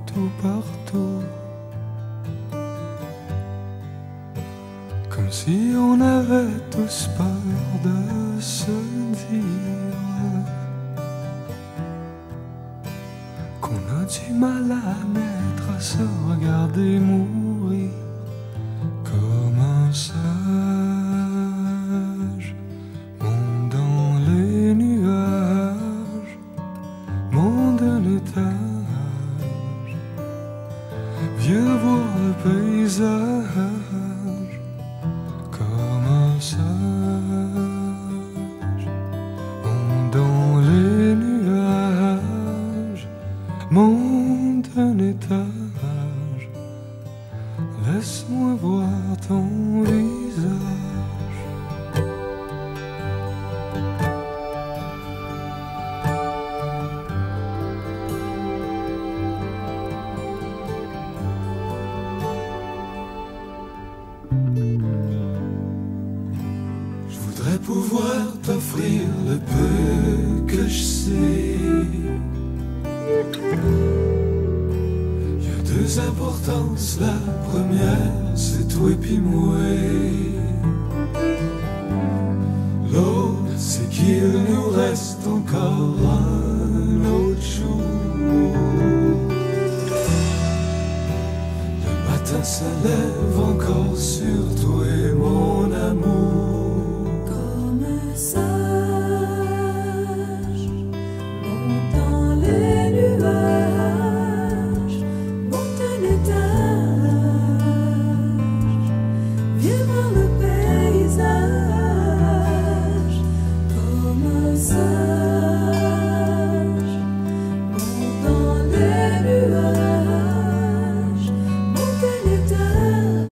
tout partout, comme si on avait tous peur de se dire qu'on a du mal à naître, à se regarder mourir comme un sage. Monte dans les nuages, monte d'un étage, viens voir le paysage comme un sage. Monte dans les nuages, monte d'un étage, laisse-moi voir ton visage. Je voudrais pouvoir t'offrir le peu que je sais. Il y a deux importances, la première c'est toi et puis moi. L'autre c'est qu'il nous reste encore un autre jour. Le matin se lève encore sur toi.